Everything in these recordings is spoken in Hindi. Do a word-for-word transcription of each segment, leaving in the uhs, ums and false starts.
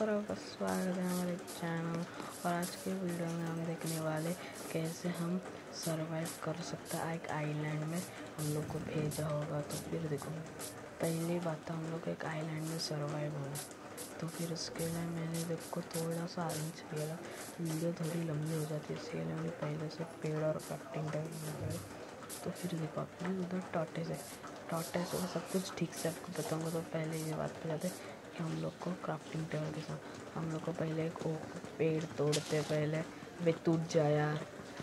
तरह का स्वागत है हमारे चैनल। और आज के वीडियो में हम देखने वाले कैसे हम सरवाइव कर सकते हैं एक आइलैंड में। हम लोग को भेजा होगा तो फिर देखो, पहली बात तो हम लोग एक आइलैंड में सरवाइव होना, तो फिर उसके लिए मैंने देखो थोड़ा सा अरेंज किया। वीडियो थोड़ी लंबी हो जाती है, इसके लिए मैंने पहले से पेड़ और क्राफ्टिंग टेबल। तो फिर देखो अपने उधर टॉर्टेज है, टॉर्टेज और सब कुछ ठीक से आपको बताऊंगा। तो पहले ये बात पे जाते कि हम लोग को क्राफ्टिंग टेबल के साथ हम लोग को पहले एक पेड़ तोड़ते, पहले वे टूट जाए यार,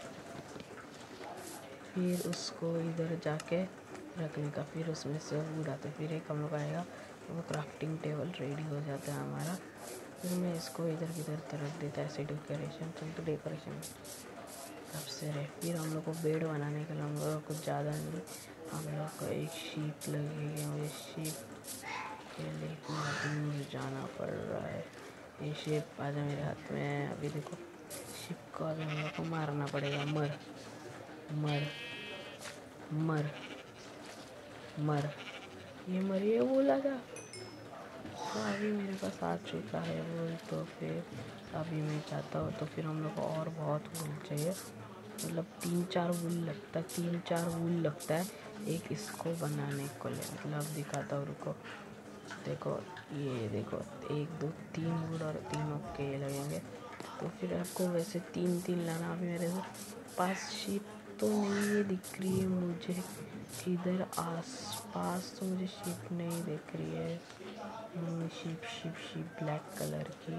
फिर उसको इधर जाके रखने का, फिर उसमें से उड़ाते, फिर एक हम लोग आएगा वो क्राफ्टिंग टेबल रेडी हो जाता है हमारा। फिर मैं इसको इधर किधर तरफ देता ऐसे डेकोरेशन, तो डेकोरेशन तब से रहे। फिर हम लोग को बेड बनाने के लिए हम लोग को कुछ ज़्यादा नहीं, हम लोग को एक शीप लगेगी। मुझे शीप के लिए इतना दूर जाना पड़ रहा है। ये शीप आज मेरे हाथ में है। अभी देखो शीप को अभी हम लोग को मारना पड़ेगा। मर मर मर मर ये मर ये बोला था। तो अभी मेरे पास आ चुका है वो, तो फिर अभी मैं चाहता हूँ तो फिर हम लोग को और बहुत वूल चाहिए, मतलब तीन चार वूल लगता है तीन चार वूल लगता है एक इसको बनाने को ले। मतलब दिखाता हूँ, रुको। देखो ये देखो, एक दो तीन वुड और तीनों के लगेंगे। तो फिर आपको वैसे तीन तीन लाना। अभी मेरे पास शीप तो नहीं दिख रही है मुझे, इधर आस पास तो मुझे शीप नहीं दिख रही है। Sheep sheep sheep black colour की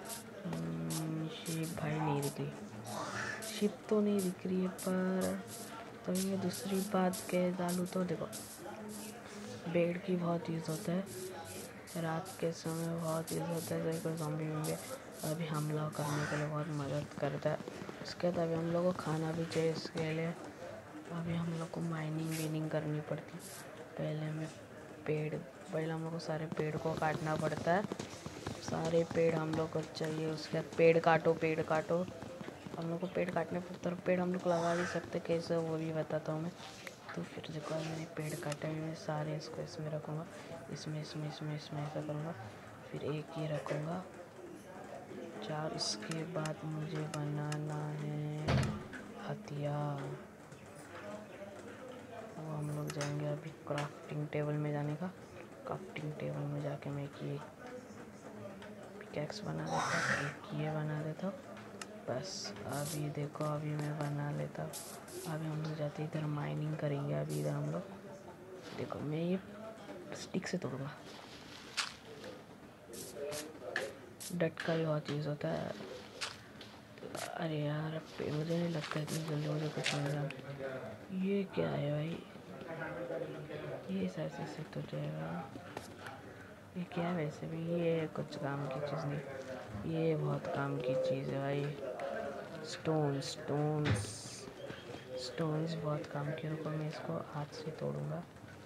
शीप भाई नहीं दिख रही, शीप तो नहीं दिख रही है। पर तो ये दूसरी बात कह डालूँ तो देखो, बेड की बहुत यूज़ होता है, रात के समय बहुत यूज़ होता है। जैसे कोई ज़ॉम्बी वॉम्बी अभी हमला करने के लिए बहुत मदद करता है। उसके बाद अभी हम लोग को खाना भी चाहिए, इसके लिए अभी हम लोग को माइनिंग वीनिंग करनी पड़ती है। पहले हमें पेड़ पहले हम लोग को सारे पेड़ को काटना पड़ता है, सारे पेड़ हम लोग को चाहिए। उसके बाद पेड़ काटो पेड़ काटो हम लोग को पेड़ काटने पड़ते, और पेड़ हम लोग लगा भी सकते कैसे, वो भी बताता हूँ मैं। तो फिर देखो मैंने पेड़ काटे हुए, मैं सारे इसको इसमें रखूँगा, इसमें इसमें इसमें इसमें ऐसा करूँगा, फिर एक ये रखूँगा चार। इसके बाद मुझे बनाना है हथियार, वो हम लोग जाएंगे अभी क्राफ्टिंग टेबल में जाने का। क्राफ्टिंग टेबल में जाके मैं एक ये पिकैक्स बना देता हूँ, एक ये बना देता हूँ बस। अभी देखो अभी मैं बना लेता हूँ। अभी हम लोग जाते इधर माइनिंग करेंगे। अभी इधर हम लोग देखो, मैं ये स्टिक से तोड़ूंगा, डट का भी बहुत यूज़ होता है। अरे यार अब मुझे नहीं लगता इतनी जल्दी मुझे कुछ मिल रहा। ये क्या है भाई, ये ऐसे से तो जाएगा, ये क्या है वैसे भी, ये कुछ काम की चीज़ नहीं, ये बहुत काम की चीज़ है भाई। स्टोन स्टोन्स स्टोन्स बहुत काम की। रुको मैं इसको हाथ से तोड़ूंगा।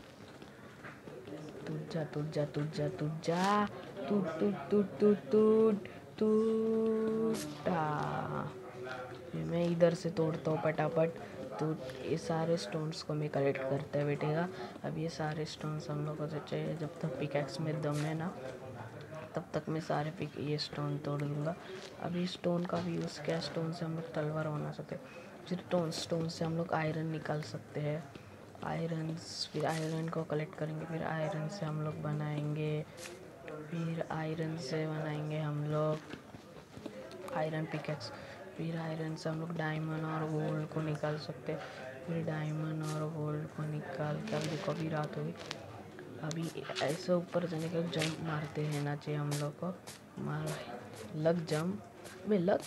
टूट जा टूट जा टूट जा टूट जा टूट टूट टूट टूट टूट टूटा। फिर मैं इधर से तोड़ता हूँ फटाफट। तो ये सारे स्टोन्स को मैं कलेक्ट करते बैठेगा। अब ये सारे स्टोन्स हम लोग को तो चाहिए, जब तक पिकैक्स में दम है ना तब तक मैं सारे पिक ये स्टोन तोड़ दूँगा। अभी स्टोन का भी यूज़ किया, स्टोन से हम लोग तलवार बना सकते हैं। फिर स्टोन स्टोन से हम लोग आयरन निकाल सकते हैं, आयरन। फिर आयरन को कलेक्ट करेंगे, फिर आयरन से हम लोग बनाएंगे, फिर आयरन से बनाएंगे हम लोग आयरन पिकैक्स। फिर आयरन से हम लोग डायमंड और गोल्ड को निकाल सकते हैं, फिर डायमंड और गोल्ड को निकाल के अब देखो अभी रात होगी। अभी ऐसे ऊपर जाने का जंप मारते हैं ना चाहिए हम लोग को, मार लग जंप में लग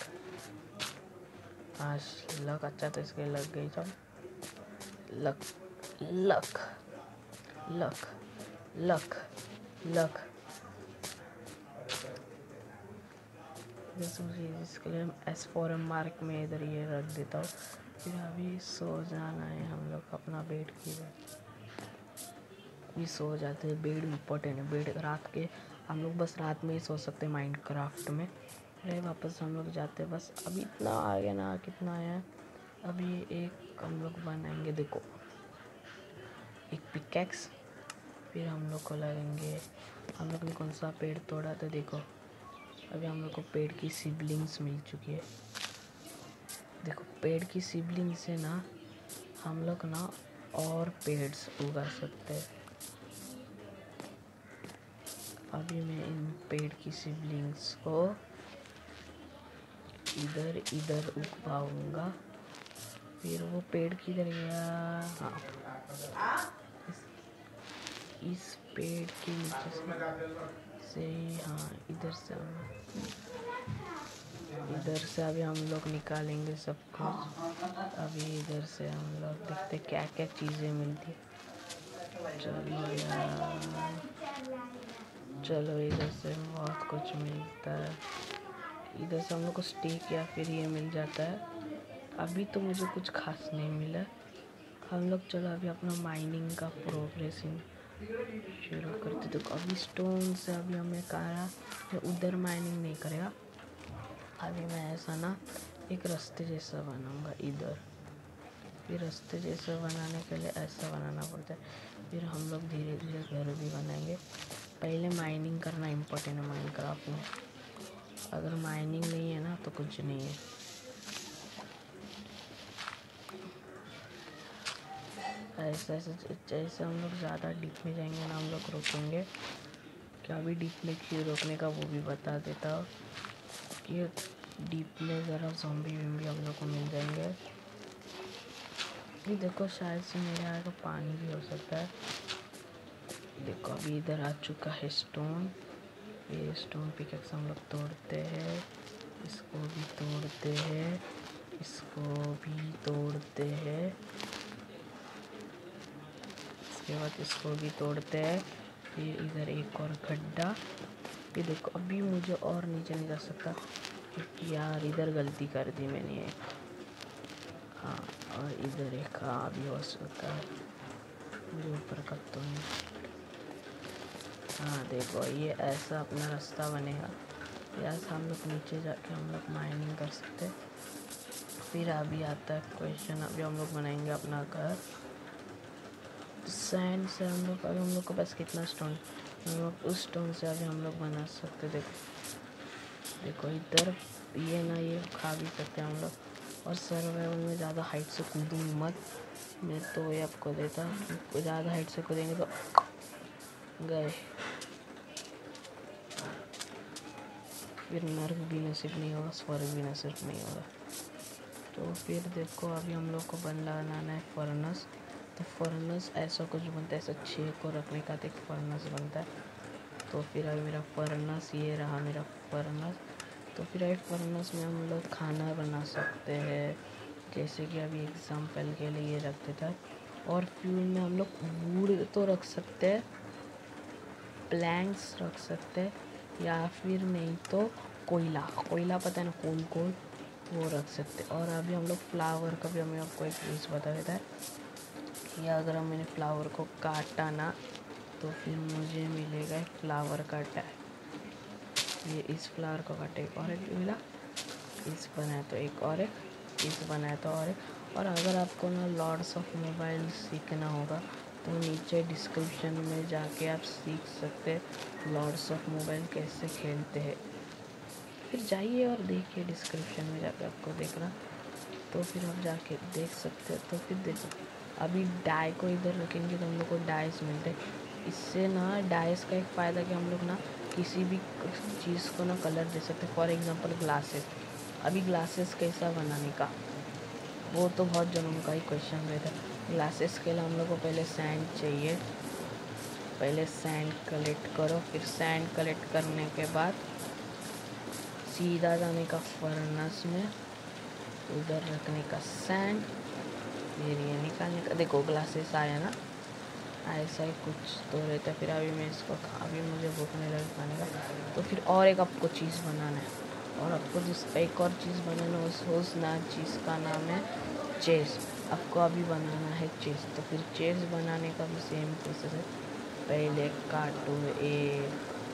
आज लग अच्छा, तो इसके लग गई jump. Luck luck luck luck luck इसके लिए एस फोर एम मार्क में इधर ये रख देता हूँ। फिर अभी सो जाना है हम लोग, अपना बेड की भी सो जाते हैं। बेड इम्पोर्टेंट है, बेड रात के हम लोग बस रात में ही सो सकते हैं माइनक्राफ्ट में। अरे वापस हम लोग जाते हैं बस। अभी इतना आ गया ना, कितना आया। अभी एक हम लोग बनाएंगे, देखो एक पिकैक्स, फिर हम लोग को लगेंगे, हम लोग ने कौन सा पेड़ तोड़ा था देखो, अभी हम लोग को पेड़ की सिबलिंग्स मिल चुकी है। देखो पेड़ की सिबलिंग से ना हम लोग ना और पेड्स उगा सकते हैं। अभी मैं इन पेड़ की सिबलिंग्स को इधर इधर उगाऊंगा। फिर वो पेड़ किधर गया? हाँ, इस, इस पेड़ के नीचे से, से हाँ इधर से इधर से अभी हम लोग निकालेंगे सब कुछ। अभी इधर से हम लोग देखते क्या क्या चीज़ें मिलती। चलो यार, चलो इधर से बहुत कुछ मिलता है। इधर से हम लोग को स्टिक या फिर ये मिल जाता है। अभी तो मुझे कुछ खास नहीं मिला। हम लोग चलो अभी अपना माइनिंग का प्रोग्रेसिंग शुरू करते। तो अभी स्टोन से अभी हमें कहा मैं उधर माइनिंग नहीं करेगा। अभी मैं ऐसा ना एक रास्ते जैसा बनाऊंगा इधर। फिर रास्ते जैसा बनाने के लिए ऐसा बनाना पड़ता है। फिर हम लोग धीरे धीरे घर भी बनाएंगे। पहले माइनिंग करना इम्पोर्टेंट है माइनक्राफ्ट में। अगर माइनिंग नहीं है ना तो कुछ नहीं है। ऐसे ऐसे जैसे हम लोग ज़्यादा डीप में जाएंगे ना हम लोग रोकेंगे। क्या भी डीप में क्यों रोकने का वो भी बता देता हूँ कि डीप में ज़रा ज़ॉम्बी भी हम लोग को मिल जाएंगे। ये देखो शायद से मेरे यहाँ तो पानी भी हो सकता है। देखो अभी इधर आ चुका है स्टोन। ये स्टोन पिकेक्स हम लोग तोड़ते हैं। इसको भी तोड़ते हैं, इसको भी तोड़ते हैं, इसके बाद इसको भी तोड़ते हैं। फिर इधर एक और गड्ढा। फिर देखो अभी मुझे और नीचे नहीं जा सकता क्योंकि यार इधर गलती कर दी मैंने एक। हाँ और इधर एक हाँ भी हो सकता है। मुझे ऊपर का तो नहीं। हाँ देखो ये ऐसा अपना रास्ता बनेगा। ऐसा हम लोग नीचे जाके हम लोग माइनिंग कर सकते हैं। फिर अभी आता है क्वेश्चन। अभी हम लोग बनाएंगे अपना घर। सैंड से हम लोग अभी हम लोग को पास कितना स्टोन, हम लोग उस स्टोन से अभी हम लोग बना सकते। देखो देखो इधर ये ना ये खा भी सकते हैं हम लोग। और सर्वाइवल में ज़्यादा हाइट से कूदूंगी मत। मैं तो ये आपको देता कि ज़्यादा हाइट से कूदेंगे तो गए। फिर नर्क भी नसीब नहीं होगा, स्वर्ग भी नसीब नहीं होगा। तो फिर देखो अभी हम लोग को बनाना है फर्नेस। तो फर्नेस ऐसा कुछ बनता है, ऐसा छः को रखने का एक फर्नेस बनता है। तो फिर अभी मेरा फर्नेस ये रहा मेरा फर्नेस। तो फिर अभी फर्नेस में हम लोग खाना बना सकते हैं। जैसे कि अभी एग्जाम्पल के लिए ये रख देता है। और फ्यूल में हम लोग वुड तो रख सकते हैं, प्लैंक्स रख सकते हैं, या फिर नहीं तो कोयला कोयला पता है ना कोल कोल वो रख सकते। और अभी हम लोग फ्लावर का भी हमें आपको एक चीज़ बता देता है कि अगर हम मैंने फ्लावर को काटा ना तो फिर मुझे मिलेगा एक फ्लावर का टैग। ये इस फ्लावर को काटे एक और एक मिला, इस बनाया तो एक और एक, इस बनाया तो और एक। और अगर आपको ना लॉर्ड्स ऑफ मोबाइल सीखना होगा तो नीचे डिस्क्रिप्शन में जाके आप सीख सकते हैं लॉर्ड्स ऑफ मोबाइल कैसे खेलते हैं। फिर जाइए और देखिए डिस्क्रिप्शन में जाके आपको देखना तो फिर आप जाके देख सकते हैं। तो फिर देखो अभी डाई को इधर रखेंगे तो हम लोग को डाइस मिलते हैं। इससे ना डाइस का एक फ़ायदा कि हम लोग ना किसी भी चीज़ को ना कलर दे सकते हैं। For example glasses. अभी ग्लासेस कैसा बनाने का वो तो बहुत जनों का ही क्वेश्चन रहता है। ग्लासेस के लिए हम लोग को पहले सैंड चाहिए। पहले सैंड कलेक्ट करो, फिर सैंड कलेक्ट करने के बाद सीधा जाने का फर्नेस में, उधर रखने का सैंड, फिर ये निकालने का। देखो ग्लासेस आया ना, ऐसा ही कुछ तो रहता है। फिर अभी मैं इसको अभी मुझे भूख नहीं लगी खाने का तो फिर और एक आपको चीज़ बनाना है। और आपको जिस एक और चीज़ बनाना उस उस ना चीज़ का नाम है चेस। आपको अभी बनाना है चेस। तो फिर चेस बनाने का भी सेम प्रोसेस है। पहले काटो एक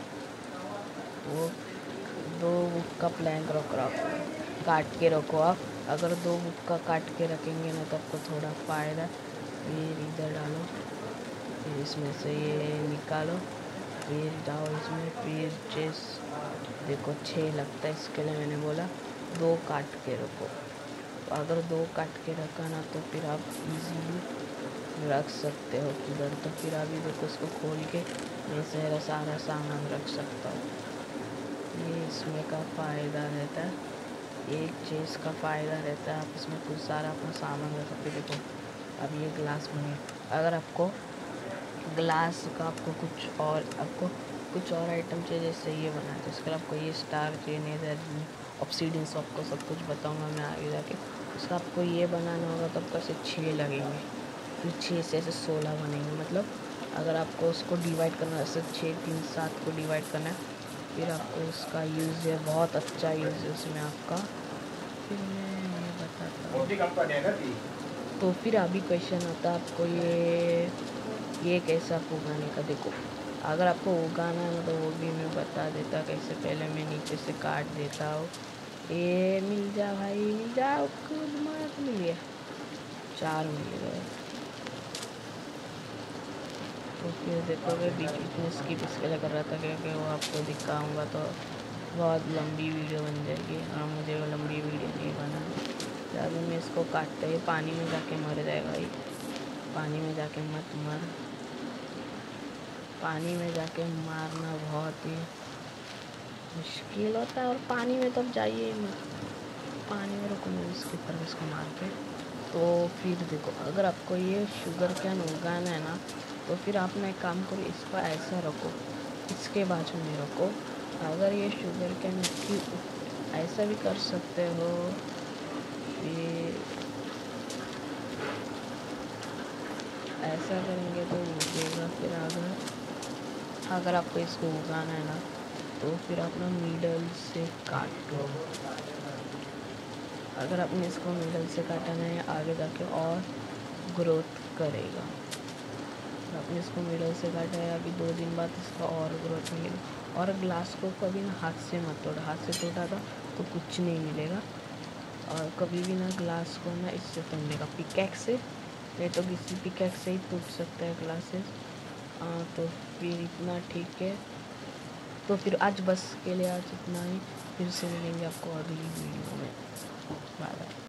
वो दो बुक का प्लैंक रख रखो काट के रखो आप। अगर दो बुक का काट के रखेंगे ना तो आपको थोड़ा फ़ायदा। फिर इधर डालो, फिर इसमें से ये निकालो, फिर जाओ इसमें, फिर चेस देखो छः लगता है, इसके लिए मैंने बोला दो काट के रखो। तो अगर दो काट के रखा ना तो फिर आप इजीली रख सकते हो किधर। तो फिर अभी देखो इसको खोल के मैं सारा सारा सामान रख सकता हूँ। ये इसमें का फ़ायदा रहता है, एक चीज़ का फ़ायदा रहता है, आप इसमें कुछ सारा अपना सामान रख सकते। देखो अब ये ग्लास बने, अगर आपको ग्लास का आपको कुछ और आपको कुछ और आइटम चाहिए जैसे ये बना तो इसके लिए आपको ये स्टार चाहिए, नहीं ऑब्सीडियन से आपको सब कुछ बताऊंगा मैं आगे जाके। उसका आपको ये बनाना होगा तो आपको ऐसे छः लगेंगे, फिर छः से ऐसे सोलह बनेंगे। मतलब अगर आपको उसको डिवाइड करना है ऐसे छः तीन सात को डिवाइड करना है, फिर आपको उसका यूज़ है, बहुत अच्छा यूज़ है उसमें आपका। फिर मैं ये बताता हूँ। तो फिर अभी क्वेश्चन आता है आपको ये ये कैसा उगाने का। देखो अगर आपको उगाना है तो वो भी मैं बता देता कैसे। पहले मैं नीचे से काट देता हूँ। ये मिल जा भाई, मिल जा, खुद मार मिल गया, चार मिल गए। तो फिर देखो मैं बीच बीच में स्किप इसके लिए कर रहा था क्योंकि वो आपको दिखाऊंगा तो बहुत लंबी वीडियो बन जाएगी और मुझे वो लंबी वीडियो नहीं बनानी। अभी मैं इसको काटते ही पानी में जाके मर जाएगा, ये पानी में जाके मत मर, पानी में जाके मारना बहुत ही मुश्किल होता है और पानी में तब जाइए मत, पानी में रुको मैं इसके ऊपर इसको मार के। तो फिर देखो अगर आपको ये शुगर कैन उगाना है ना तो फिर आपने एक काम करो, इसको ऐसा रखो, इसके बाजू में रखो। अगर ये शुगर कैन की ऐसा भी कर सकते हो, फिर ऐसा करेंगे तो उगेगा। फिर अगर अगर आपको इसको उगाना है ना तो फिर अपना मिडल से काटो। अगर आपने इसको मिडल से काटना है आगे जाके और ग्रोथ करेगा। आपने इसको मिडल से काटा है, अभी दो दिन बाद इसका और ग्रोथ मिलेगा। और ग्लास को कभी ना हाथ से मत तोड़ा, हाथ से तोड़ा था तो कुछ नहीं मिलेगा। और कभी भी ना ग्लास को ना इससे तोड़ने का, पिकैक्स से, नहीं तो किसी पिकैक्स से ही टूट सकता है ग्लासेस। तो फिर इतना ठीक है। तो फिर आज बस के लिए आज इतना ही, फिर से मिलेंगे आपको अगली वीडियो में। Bye bye.